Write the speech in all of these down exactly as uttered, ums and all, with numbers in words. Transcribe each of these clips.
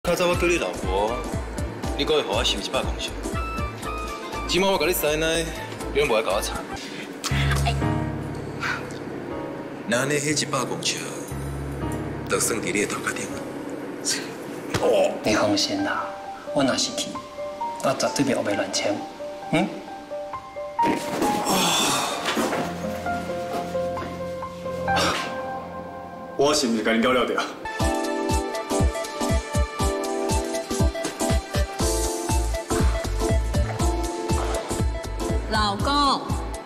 较早我叫你老婆，你阁会互我收一百公尺。即摆我甲你塞奶，你拢无爱甲我擦。哎，那安尼迄一百公尺，就算伫你的头壳顶。 哦，你放心啦，我若是去，我绝对袂后袂乱签。嗯？ 我是毋是甲你了了着？ 老公，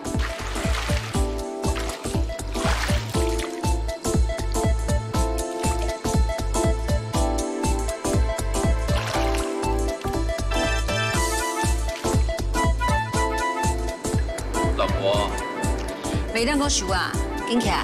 老婆， 袂当阁想啊，紧起来。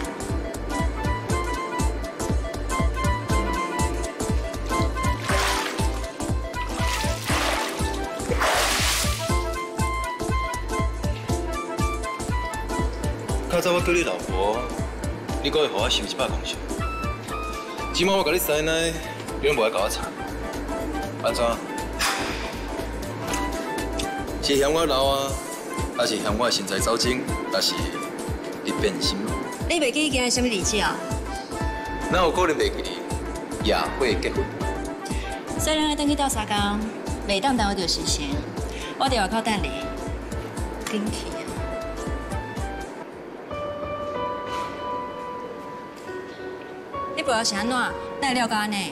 较早我叫你老婆，你阁会互我收一百公尺。即摆我甲你塞奶，你拢无爱甲我擦。安怎？是嫌我老啊，还是嫌我的身材走精，还是你变心？ 你袂记今日什么日子啊？ 哪有可能袂记？夜会结婚。 虽然要等去斗三工，袂当耽误着时辰，我伫外口等你，紧去。 你不要是安怎？哪会了解安尼？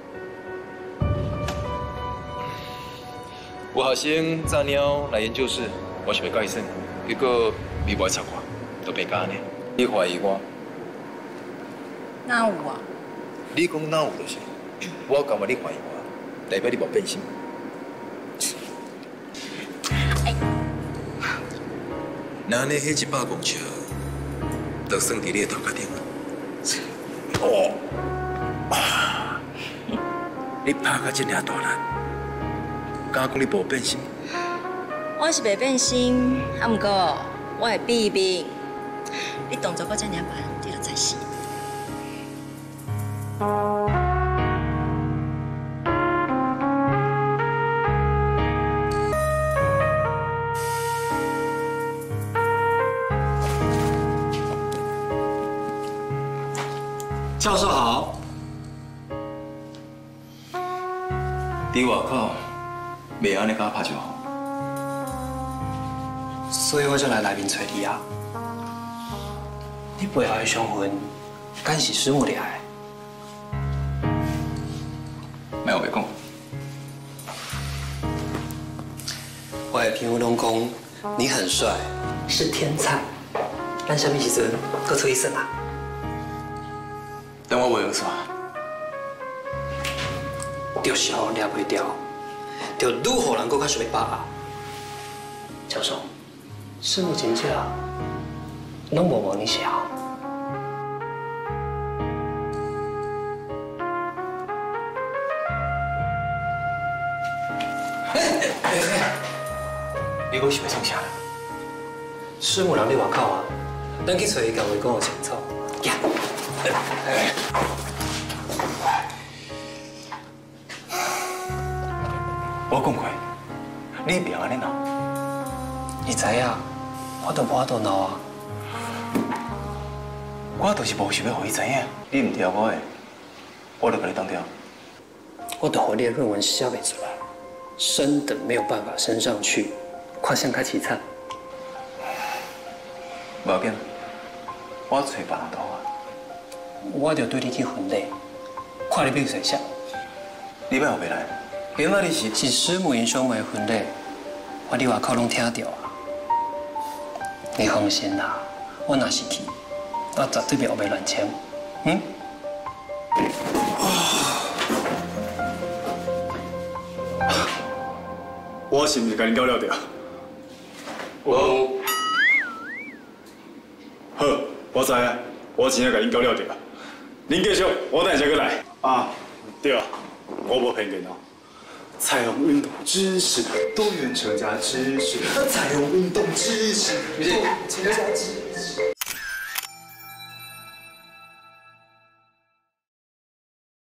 有学生炸鸟来研究室，我是要甲伊算，结果你无爱插我，就变甲安尼。你怀疑我？ 哪有啊？ 你讲哪有就是，我感觉你怀疑我，代表你无变心。哎，那安尼迄一百公尺，就算伫你的头壳顶。 哦，啊！你拍到这尔大力，敢讲你无变心？ 我是袂变心，啊，毋过我会避免。你动作搁这尔慢，你就知死。 教授好。 伫外口，袂安尼甲我拍就好。 所以我才来内面找你啊。你背后的伤痕，敢是师母掠的？ 莫有袂讲。 我的朋友拢讲你很帅，是天才。咱什么时阵搁出去耍啊？ 但我袂学煞， 就是互掠袂掉，就愈互人搁较想要把握。教授，师母真正拢无无你写好。 你搁想要创啥？ 师母人伫外口啊，咱去找伊，甲伊讲个清楚。呀！ 我讲过，你别安尼闹。 你知影，我都无法度闹啊。 我就是无想要互伊知影，你唔听我的，我就甲你当掉。 我都互你的论文写袂出来，升等没有办法升上去，看相较凄惨。 无要紧，我找别人倒啊。 我就对你去婚礼，看你要谁啥。 你要后袂来？今仔日是是师母因兄妹婚礼，我伫外口拢听到啊。你放心啦，我若是去，我绝对袂后袂乱签。嗯？ 我是毋是甲你了了着？ 无。 好，我知啊，我真正甲你了了着。 您继续，我等下再过来。啊，对啊，我无偏见哦。彩虹运动知识，多元成家知识，彩虹运动知识，多元成家知识。